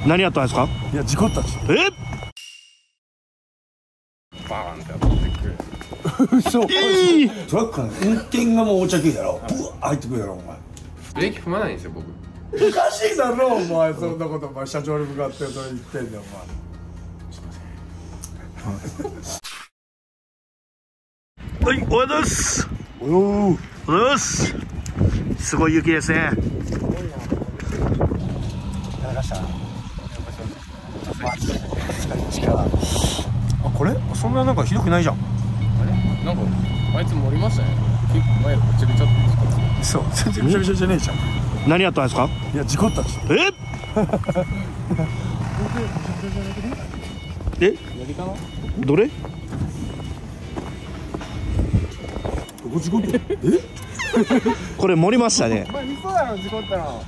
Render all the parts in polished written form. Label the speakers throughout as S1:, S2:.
S1: 何やったんですか？
S2: いや、事故ったっち。
S3: バーンって当たってくる。
S2: 嘘。トラックの運転がもうお茶系だろ。ブワー入ってくるだろお前。
S3: ブレーキ踏まないんですよ僕。
S2: おかしいだろお前。そんなことお前社長に向かってそれ言ってんだよお前。すいません。
S1: はい、おはようございます。
S2: およー。
S1: おはようございます。すごい雪ですね。
S2: やらかした。あ、これそんななんかひどくないじゃん。
S3: あれなんかあいつ盛りましたね。結構前がぐちゃぐちゃって
S2: そう、全然ぐちゃぐちゃじゃねえじゃん。
S1: 何やったんですか？
S2: いや、事故ったっち。
S1: え？
S3: やりかな。
S1: どれ？
S2: どこ事故った？
S1: これ盛りましたね。
S3: お前味噌だろ事故ったの。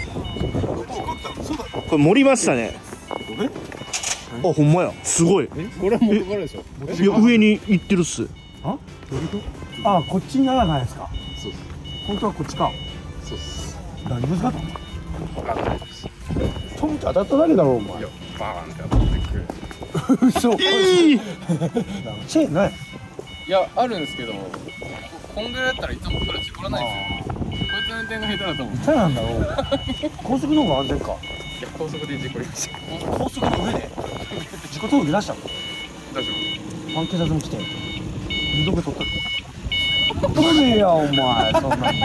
S1: これ盛りましたね。あ、ほんまや。すごい。
S3: これは元からでしょ。
S1: いや、上に行ってるっす。
S2: あ、どういうこと？あ、こっちにならないですか。
S3: そうっす。
S2: 本当はこっちか。
S3: そうっす。
S2: 何ぶつかったの？
S3: 分かんないです。
S2: トンって当たっただけだろお前。
S3: いやバーンって当たってくる。
S2: 嘘。チェーンない。
S3: いやあるんですけど、こんぐらいだったらいつもこれ事故らないですよ。こいつの運転が下手だと思う。
S2: 下手なんだろう。高速の方が安全か。
S3: いや高速で事故りました。
S2: 高速の上で事故届出したの？
S3: 大丈
S2: 関係者も来て二度目取ったの。取れねえやお前。そんなのお前。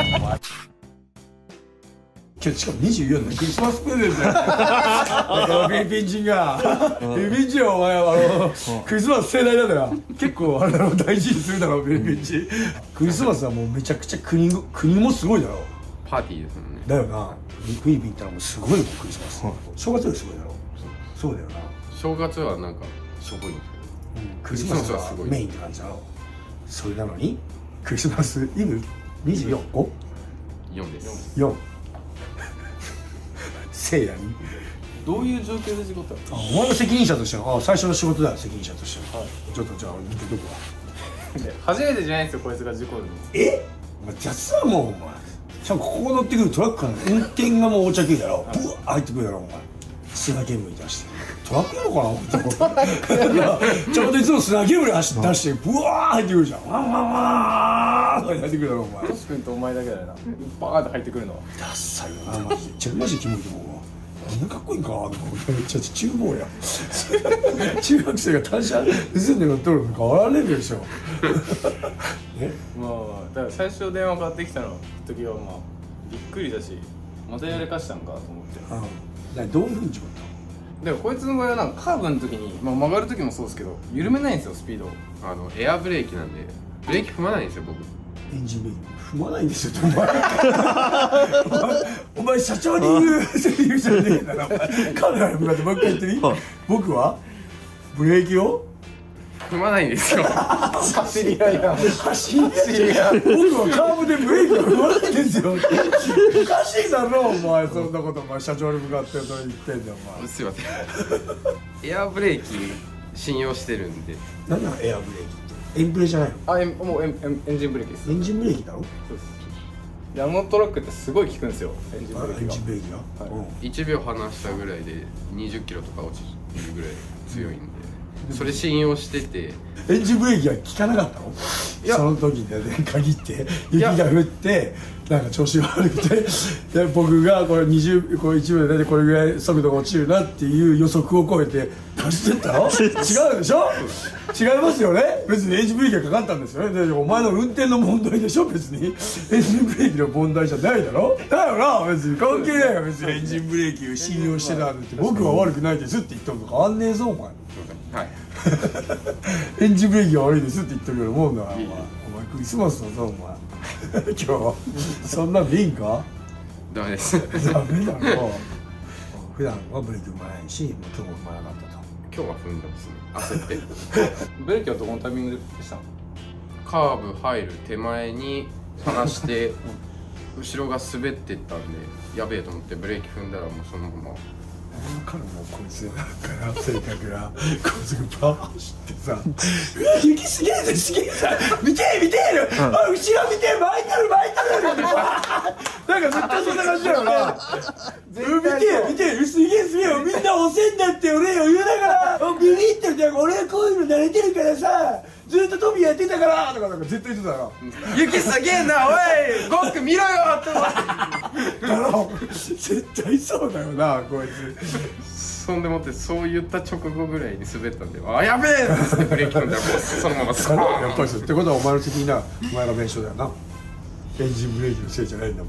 S2: しかも24年クリスマスプレゼントだよ。だからフィリピン人がフィリピン人はお前クリスマス盛大だから結構あれだろ大事にするだろフィリピン人。クリスマスはもうめちゃくちゃ国もすごいだろ。
S3: 夫。パーティーですもんね。
S2: だよな。フィリピン行ったらもうすごいよクリスマス。正月よりすごいだろ。そうだよな。
S3: 正月はなんかしょぼいんです
S2: クリスマスはすごいメインって感じだろ。それなのにクリスマスイブ24？5？
S3: けど4です。
S2: 4。せいやに
S3: どういう状況で事故ったの？
S2: お前の責任者としての最初の仕事だよ責任者としての、はい、ちょっとじゃあ見てどこ
S3: 初めてじゃないですよこいつが事故るの。
S2: お前雑だもんお前。しかもここ乗ってくるトラックの運転がもうお茶系だろ。ブワー入ってくるだろお前。砂煙出してトラックなのかな。ちょうどいつも砂煙出してブワー入ってくるじゃん。ワンワンワーンって入ってくるだろお前。
S3: トシ君とお前だけだよな。バーンって入ってくるのは
S2: ダッサいよなマジで。マジでキモいと思うわ。みんなかっこいいんかめっちゃ厨房や。中学生が単車盗んで乗っとるの変わらねえでしょ。
S3: まあだから最初電話かかってきたの時はまあびっくりだしまたやらかしたんかと思って。
S2: どういうふうに事故ったの？
S3: でもこいつの場合はなんかカーブの時に、まあ、曲がる時もそうですけど緩めないんですよスピードを。エアブレーキなんでブレーキ踏まないんですよ僕。
S2: エンジンブレーキ踏まないんですよお前社長に言うセリフじゃねえだろ。カメラに向かってもう一回言ってみ。僕はブレーキを
S3: 踏まないんですよ。走り屋や
S2: 走り屋。僕はカーブでブレーキを踏まないんですよ。おかしいだろお前。そんなことお前社長に向かってそれ言ってんだよお前。
S3: すいません。エアブレーキ信用してるんで。
S2: 何なのエアブレーキって？エンブレじゃないの？
S3: もうエンジンブレーキです。
S2: エンジンブレーキだろ？
S3: そうです。でトラックってすごい効くんですよエンジンブレーキが。
S2: エンジンブレーキが、
S3: 1秒離したぐらいで20キロとか落ちるぐらい強いんで、それ信用してて。
S2: エンジンブレーキは効かなかったの？いやその時に限って雪が降ってなんか調子が悪くてで僕がこれ1秒で大体これぐらい速度が落ちるなっていう予測を超えて走ってったの？違うでしょ？違いますよね。別にエンジンブレーキがかかったんですよね。でお前の運転の問題でしょ。別にエンジンブレーキの問題じゃないだろ。だよな。別に関係ないよ。別にエンジンブレーキを信用してたんって僕は悪くないですって言ったのと変わんねえぞお前。
S3: はい。
S2: エンジンブレーキが悪いですって言ってるようなもんだからお前クリスマスだぞお前。今日そんなでいいんか？
S3: ダメです。
S2: ダメだろ。普段はブレーキ踏まないし今日も踏まなかったと。
S3: 今日は踏んでますね焦って。
S4: ブレーキはどこのタイミングでしたの？
S3: カーブ入る手前に離して後ろが滑ってったんでやべえと思ってブレーキ踏んだらもうそのまま。
S2: 彼もこいつなんかな性格が高速バー走ってさ「雪すげえぜすげえさ見て見てる、あ後ろ見て巻いてる巻いてる」なんか絶対そんな感じだよな。見て見てすげえすげえみんなが遅いんだって俺余裕だからビビってるじゃん、俺はこういうの慣れてるからさ、ずっとトビやってたからとかなんか絶対言ってたから、
S3: 雪すげえなおいゴック見ろよって
S2: だから絶対そうだよなこいつ。
S4: そんでもってそう言った直後ぐらいに滑ったんで、あやべえってブレーキ踏んだらもうそのままスコーン。
S2: やっぱりそうってことはお前の責任な、お前の弁償だよな。エンジンブレーキのせいじゃないんだもん。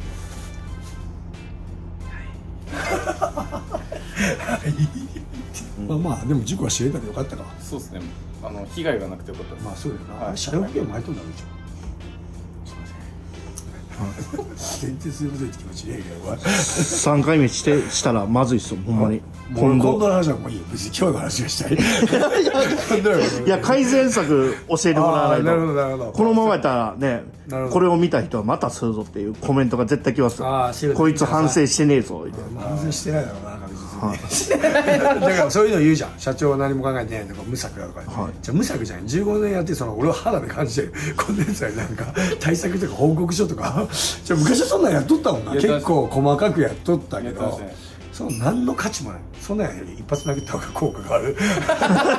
S2: まあでも事故は知れたでよかったか。
S3: そうですね、被害がなくてよかったです。
S2: まあそうだよな、車両保険も入っとんだろう全然すいませんって気持ちねえけど、お前
S1: 3回目したらまずいっすよほんまに。
S2: 今度の話はもういいよ、別に今日の話がしたい。
S1: いや改善策教えてもらわないと。
S2: なるほどなるほど。
S1: このままやったらね
S2: なるほど
S1: これを見た人はまたするぞっていうコメントが絶対来ますよ。
S2: そういう
S1: こいつ反省してねえぞみたいな。
S2: 反省してないだろうな確実に。だからそういうの言うじゃん、社長は何も考えてないとか無策だとか、じゃあ無策じゃん。15年やって俺は肌で感じてるこんなやつらになんか対策とか報告書とかじゃあ昔はそんなんやっとったもんな、結構細かくやっとったけど、そう何の価値もない。そんなんより一発殴った方が効果がある。まあ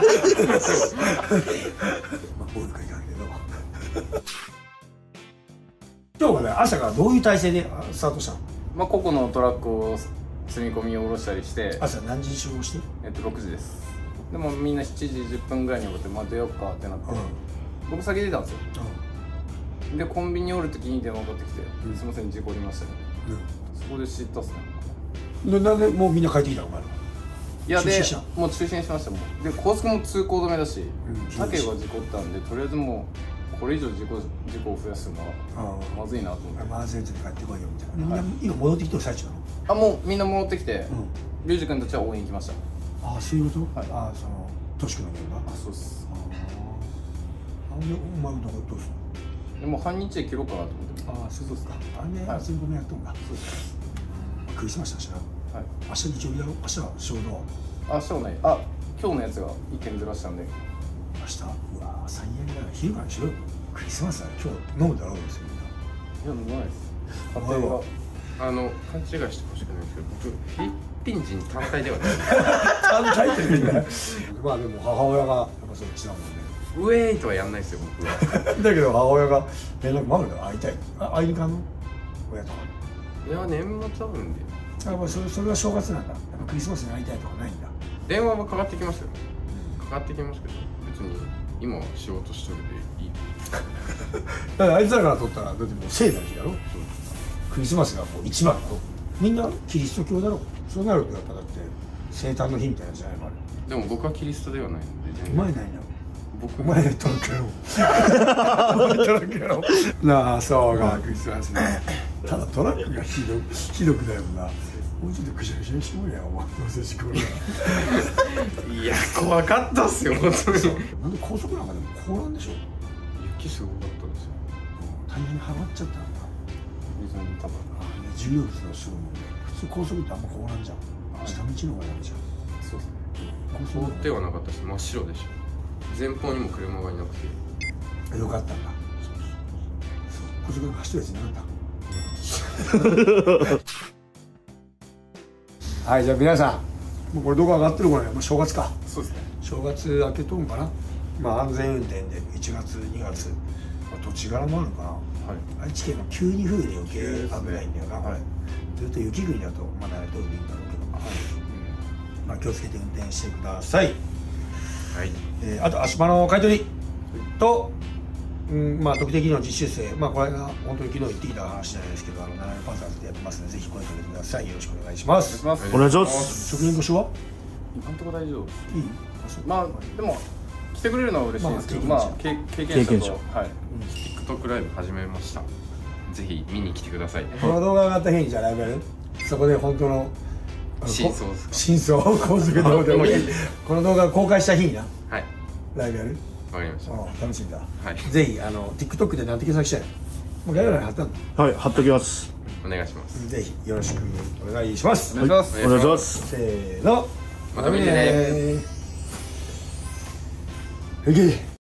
S2: ボールかいかんけど。今日はね朝からどういう体勢でスタートしたの？
S3: まあ個々のトラックを積み込みを下ろしたりして、
S2: 朝何時に集合して
S3: 6時です。でもみんな7時10分ぐらいに起きて、まあ出よっかってなって、僕先出たんですよ。でコンビニおる時に電話かかってきて「すいません事故りましたね」そこで知ったっすね。
S2: でなんでもうみんな帰ってきたのお前ら？
S3: いやで
S2: 中止した
S3: もう中止にしましたもん。で高速も通行止めだし、竹が事故ったんでとりあえずもうこれ以上事故を増やすのはまずいなと思って、
S2: まずいやつに帰ってこいよみたいな。みんな今戻ってきてる最中なの？
S3: もうみんな戻ってきてリュウジ君たちは応援行きました。
S2: そういうこと？そのトシ君の現場？
S3: そうっす。
S2: でお前はどうするの？
S3: でも半日で切ろうかなと思って。
S2: そうですか。積み込みやっとんだ。そうです。クリスマスだしな。明日日曜日だろ？明日は仕事は？
S3: 明日はない。今日のやつが一件ずらしたんで。
S2: 明日？うわ最悪だよ。昼からにしろよ。クリスマスは今日飲むだろうですよみんな。
S3: いや飲まないです。
S2: 家庭は
S4: 勘違いしてほしくないんですけど、僕フィリピン人単体ではない。
S2: 単体って言うんだよ。まあでも母親がやっぱそっちだもんね。
S4: ウェイとはやんないですよ僕は。
S2: だけど母親が連絡ママが会いたい。会いに行かんの？親とか。
S4: いや年末あるんで。
S2: それは正月なんだ。やっぱクリスマスに会いたいとかないんだ。
S4: 電話はかかってきますよ。かかってきますけど、別に今は仕事しとるでいい。
S2: だからあいつらから取ったらだってもう聖な日だろ。クリスマスがもう一番だろ。みんなキリスト教だろ。そうなるとやっぱだって生誕の日みたいなじゃないのあれ。
S4: でも僕はキリストではないので。
S2: お前ないな。
S4: 僕
S2: お前トラックやろ。お前トラックやろ。なあそうかクリスマスね。ただトラックがひどくだよな。もうちょっとくしゃくしゃにしてもやお前どうせ事故る。
S4: いや怖かったっすよ本当に。
S2: なんで高速なんかでも凍らんでしょ。
S4: 雪すごかったですよ。
S2: タイヤにはまっちゃったんだ。
S3: 水に多分
S2: 重量物のするもんね。普通高速ってあんま凍らんじゃん。下道の方がダメじゃん。
S3: そうですね。
S4: 凍ってはなかったし真っ白でしょ。前方にも車がいなくて。
S2: よかったんだ。高速が走ってるやついなかった。はいじゃあ皆さんもうこれどこ上がってるこれもう正月か。
S3: そうですね。
S2: 正月明けとんかな。まあ安全運転で1月2月、土地柄もあるのかな。愛知県の急に風で余計危ないんだよなこれ。ずっと雪国だとまだ慣れとるんだろうけど、まあ気をつけて運転してください。あと足場の買い取りと、まあ時々の実習生、まあこれが本当に昨日言ってきた話じゃないですけど、7年パーサーズでやってますのでぜひ声かけてください。よろしくお願いします。
S1: お願いします。
S2: 職人募集は
S3: 今のところ大丈夫です。
S2: いい？
S3: まあでも来てくれるのは嬉しいですけど、まあ経験者と
S4: TikTok ライブ始めました。ぜひ見に来てください。
S2: この動画が上がった日にじゃあライブやる？そこで本当の真相を高速道路でもいい。この動画を公開した日にな。
S4: はい。
S2: ライブやる？
S4: わかりました。
S2: 楽しみだ。
S4: はい。
S2: ぜひTikTok でなんて検索したい？もう概要欄に貼ったんだ。
S1: はい貼っときます。
S4: お願いします。
S2: ぜひよろしくお願いします。
S3: お願いします。
S1: お願いします。
S2: せーの。
S4: また見てね。
S2: へげ。